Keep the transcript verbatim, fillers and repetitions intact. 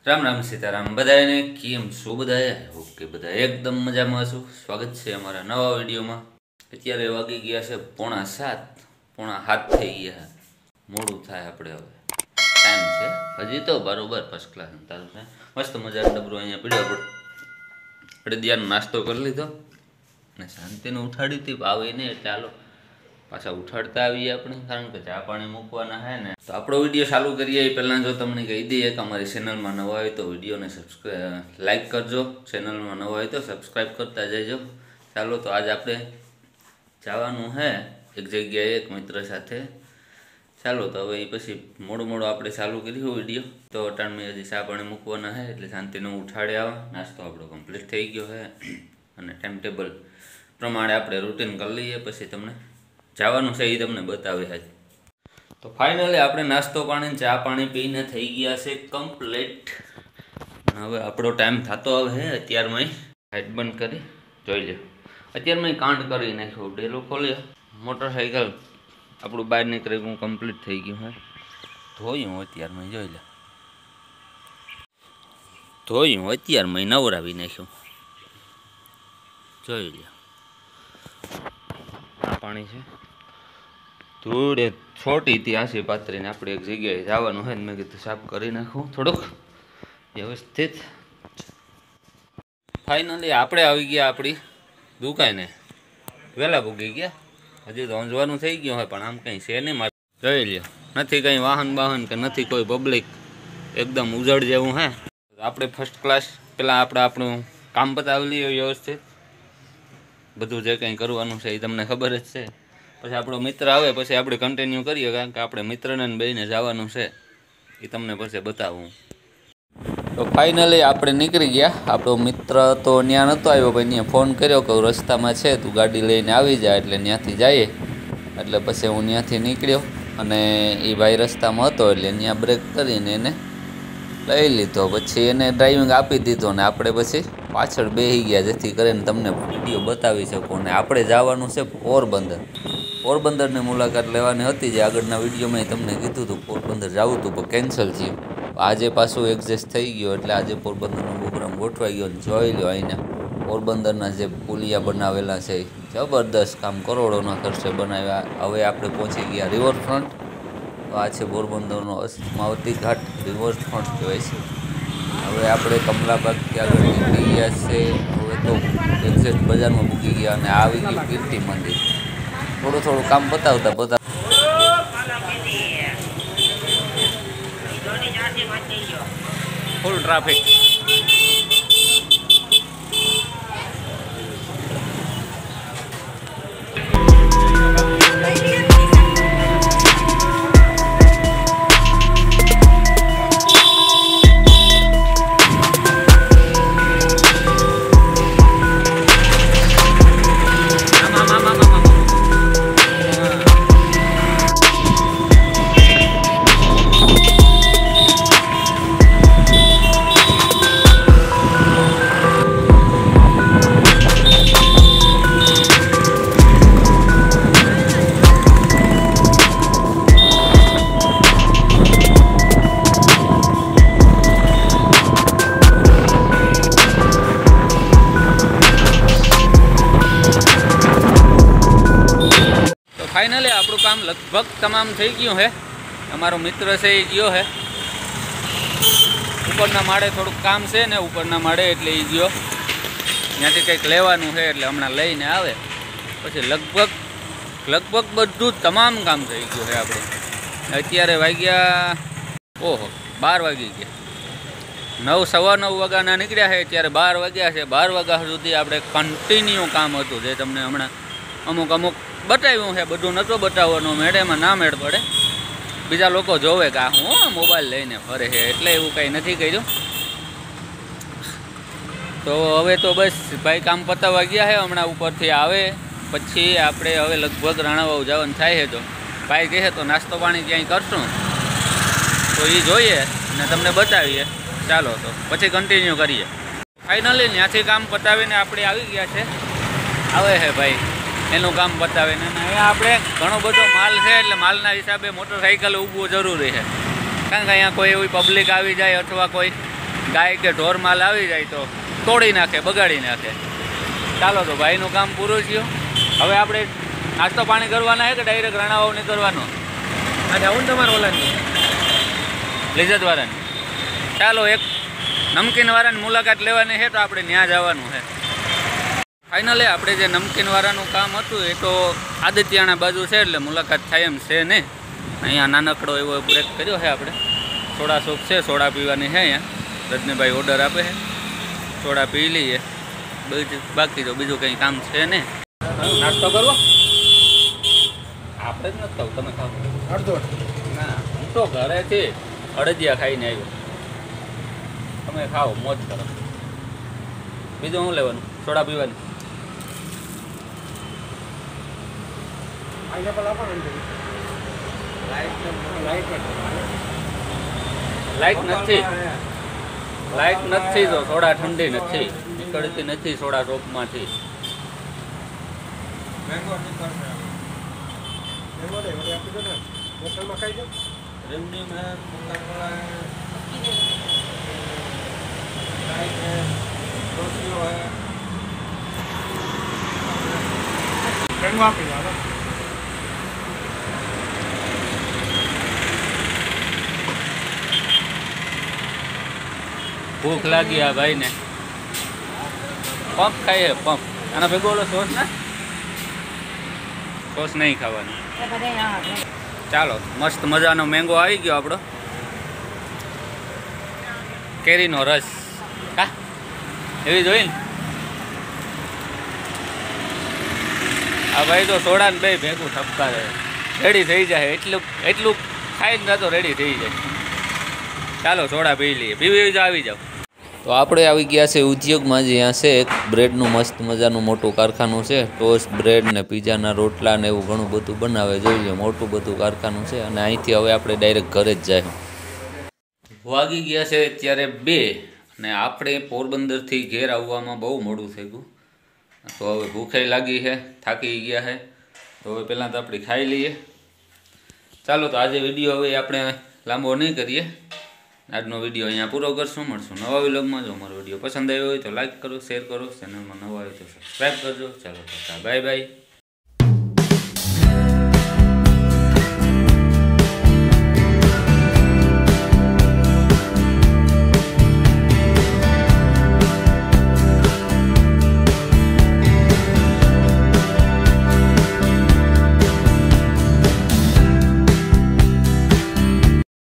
राम राम सीताराम बधाने केम छो बधाए ओके बधा एकदम मजा में छो। स्वागत है अमरा नवा विडियो में। अत्यारे वागी गया है पौना सात पौना हाथ थी गया मोड़ू थाय आपणे हवे टाइम है हजी तो बरोबर फर्स्ट क्लास तारू है मस्त मजा डबरो अहींया पीड्यो આપણે દિયાનો નાસ્તો કરી લીધો ને શાંતિને ઉઠાડી હતી આવે ને એટલે ચાલો પાછા ઉઠાડતા આવીએ આપણે કારણ કે ચા પાણી મૂકવાના હે ને તો આપણો વિડીયો ચાલુ કરીએ એ પહેલાં જો તમને કહી દઈએ કે અમારી ચેનલમાં નવા હોય તો વિડીયોને સબસ્ક્રાઈબ લાઈક કરજો, ચેનલમાં નવા હોય તો સબસ્ક્રાઈબ કરતા જજો। ચાલો તો આજ આપણે જવાનું હે એક જગ્યાએ એક મિત્ર સાથે। ચાલો તો હવે પછી મોડું મોડું આપણે ચાલુ કર્યું વિડીયો તો અટાણમાં હજી ચા પાણી મૂકવાના હે એટલે શાંતિને ઉઠાડે આવા નાસ્તો આપણો કમ્પ્લીટ થઈ ગયો હે અને ટાઈમ ટેબલ પ્રમાણે આપણે રૂટીન કરી લઈએ પછી તમને જવાનું છે એ તમને બતાવે છે। તો ફાઇનલી આપણે નાસ્તો પાણી ચા પાણી પીને થઈ ગયા છે કમ્પ્લીટ। હવે આપણો ટાઈમ થતો હવે હે અત્યારમાં લાઇટ બંધ કરી જોઈ લો અત્યારમાં કાંડ કરી નાખ્યો ડેલો ખોલ્યો મોટરસાઇકલ આપણું બહાર નીકળે હું કમ્પ્લીટ થઈ ગયું હે ધોયું અત્યારમાં જોઈ લો ધોયું અત્યારમાં નવરાવી નાખ્યું જોઈ લો આ પાણી છે થોડે છોટી હતી આસી પાત્રીને આપણે એક જગ્યાએ જવાનું હોય ને મેં કીધું સાફ કરી નાખું થોડુંક વ્યવસ્થિત। ફાઇનલી આપણે આવી ગયા આપણી દુકાને વહેલા ભૂગી ગયા હજી તો અંજવાનું થઈ ગયું હોય પણ આમ કંઈ છે નહીં મારે જોઈ લ્યો નથી કંઈ વાહન વાહન કે નથી કોઈ પબ્લિક એકદમ ઉજળ જેવું હે। આપણે ફર્સ્ટ ક્લાસ પહેલાં આપણે આપણું કામ પતાવી લઈએ વ્યવસ્થિત બધું જે કંઈ કરવાનું છે એ તમને ખબર જ છે પછી આપણો મિત્ર આવે પછી આપણે કન્ટિન્યુ કરીએ કારણ કે આપણે મિત્રને બેને જવાનું છે એ તમને પછી બતાવું। તો ફાઇનલી આપણે નીકળી ગયા આપણો મિત્ર તો ત્યાં નહોતો આવ્યો ભાઈ ત્યાં ફોન કર્યો કે રસ્તામાં છે તું ગાડી લઈને આવી જાય એટલે ત્યાંથી જઈએ એટલે પછી હું ત્યાંથી નીકળ્યો અને એ ભાઈ રસ્તામાં હતો એટલે ત્યાં બ્રેક કરીને એને લઈ લીધો પછી એને ડ્રાઇવિંગ આપી દીધો ને આપણે પછી પાછળ બેસી ગયા જેથી કરીને તમને વિડીયો બતાવી શકો ને આપણે જવાનું છે પોરબંદર। પોરબંદરની મુલાકાત લેવાની હતી જે આગળના વિડીયોમાં તમને કીધું હતું પોરબંદર જવું હતું પણ કેન્સલ થયું આજે પાછું એડજસ્ટ થઈ ગયો એટલે આજે પોરબંદરનો પ્રોગ્રામ ગોઠવાઈ ગયો જોઈ લો અહીંયા પોરબંદરના જે પુલિયા બનાવેલા છે જબરદસ્ત કામ કરોડોના ખર્ચે બનાવ્યા। હવે આપણે પહોંચી ગયા રિવરફ્રન્ટ આ છે પોરબંદરનો અસ્માવતી ઘાટ રિવરફ્રન્ટ કહેવાય છે। હવે આપણે કમલાબાગથી આગળ નીકળી ગયા છે હવે તો એક્ઝેક્ટ બજારમાં મૂકી ગયા અને આવી ગયું કીર્તિ મંદિર થોડું થોડું કામ બતાવતા બતાવતા ફૂલ ટ્રાફિક फाइनली આપણું કામ લગભગ તમામ થઈ ગયું છે। અમારો મિત્ર છે એ ગયો છે ઉપરના માળે થોડુંક કામ છે ને ઉપરના માળે એટલે એ ગયો ત્યાંથી કંઈક લેવાનું છે એટલે હમણાં લઈને આવે પછી લગભગ લગભગ બધું તમામ કામ થઈ ગયું છે આપણે। અત્યારે વાગ્યા ઓહો બાર વાગી ગયા નવ સવા નવ વાગ્યાના નીકળ્યા છે ત્યારે બાર વાગ્યા છે બાર વાગ્યા સુધી આપણે કન્ટિન્યુ કામ હતું જે તમને હમણાં અમુક અમુક બતાવ્યું છે બધું નહોતું બતાવવાનું મેળેમાં ના મેળ પડે બીજા લોકો જોવે કે આ હું મોબાઈલ લઈને ફરે છે એટલે એવું કંઈ નથી કર્યું। તો હવે તો બસ ભાઈ કામ પતાવવા ગયા છે હમણાં ઉપરથી આવે પછી આપણે હવે લગભગ રાણાવાવ જવાનું થાય છે તો ભાઈ કહે તો નાસ્તો પાણી ક્યાંય કરશું તો એ જોઈએ અને તમને બતાવીએ। ચાલો તો પછી કન્ટિન્યુ કરીએ। ફાઇનલી ત્યાંથી કામ પતાવીને આપણે આવી ગયા છે આવે છે ભાઈ એનું કામ બતાવે ને અહીંયા આપણે ઘણો બધો માલ છે એટલે માલના હિસાબે મોટરસાઇકલ ઊભવું જરૂરી છે કારણ કે અહીંયા કોઈ એવી પબ્લિક આવી જાય અથવા કોઈ ગાય કે ઢોર માલ આવી જાય તો તોડી નાખે, બગાડી નાખે. ચાલો તો ભાઈનું કામ પૂરું થયું. હવે આપણે નાસ્તો પાણી કરવાના છે કે ડાયરેક્ટ રણાવાવ નીકળવાનો? આજે આવું ને તમારે ઓલાની લિજ્જત વાળાની. ચાલો એક નમકીન વાળાની મુલાકાત લેવાની છે તો આપણે ત્યાં જવાનું છે. ફાઇનલી આપણે જે નમકીન વાળાનું કામ હતું એ તો આદિત્યાણા બાજુ છે એટલે મુલાકાત થાય એમ છે નહીં. અહીંયા નાનકડો એવો બ્રેક કર્યો છે આપણે. સોડા શોપ છે, સોડા પીવાની છે અહીંયા. રજનીભાઈ ઓર્ડર આપે છે, સોડા પી લઈએ. બીજું બાકી તો બીજું કંઈ કામ છે નહીં. નાસ્તો કરવો આપણે જ નથી ખાવું, તમે ખાવ? અડધો ના, હું તો ઘરેથી અડદિયા ખાઈને આવ્યો. તમે ખાઓ, મોજ કરો. બીજું શું લેવાનું? સોડા પીવાની? લાઈટ નથી, લાઈટ નથી તો સોડા ઠંડી નથી નીકળતી, નથી સોડા શોપમાંથી. ભૂખ લાગી આ ભાઈ ને. પંપ ખાઈએ, પંપ. આના ભેગો ઓલો સોસ ને? સોસ નહીં ખાવાનું. ચાલો, મસ્ત મજાનો મેંગો આવી ગયો આપણો. કેરીનો રસ. હા, એવી જોઈ ને. આ ભાઈ તો સોડા ને બે ભેગું ઠપકા રહે, રેડી થઈ જાય. એટલું એટલું ખાઈ જ નતો રેડી થઈ જાય. ચાલો સોડા પી લઈએ. પીવી જાવ, આવી જાવ. તો આપણે આવી ગયા છે ઉદ્યોગમાં. જ્યાં છે એક બ્રેડનું મસ્ત મજાનું મોટું કારખાનું છે. ટોસ્ટ, બ્રેડ ને પીઝાના રોટલા ને એવું ઘણું બધું બનાવે. જોઈ લો, મોટું બધું કારખાનું છે. અને અહીંથી હવે આપણે ડાયરેક્ટ ઘરે જ જાય. વાગી ગયા છે અત્યારે બે, અને આપણે પોરબંદરથી ઘેર આવવામાં બહુ મોડું થઈ ગયું. તો હવે ભૂખે લાગી છે, થાકી ગયા છે. તો હવે પહેલાં તો આપણે ખાઈ લઈએ. ચાલો, તો આજે વિડીયો હવે આપણે લાંબો નહીં કરીએ. આજનો વિડીયો અહીંયા પૂરો કરશું. મળશું નવા વિલોગમાં. જો મારો વિડીયો પસંદ આવ્યો હોય તો લાઈક કરો, શેર કરો. ચેનલમાં નવા હોય તો સબસ્ક્રાઈબ કરજો. ચાલો, બાય બાય.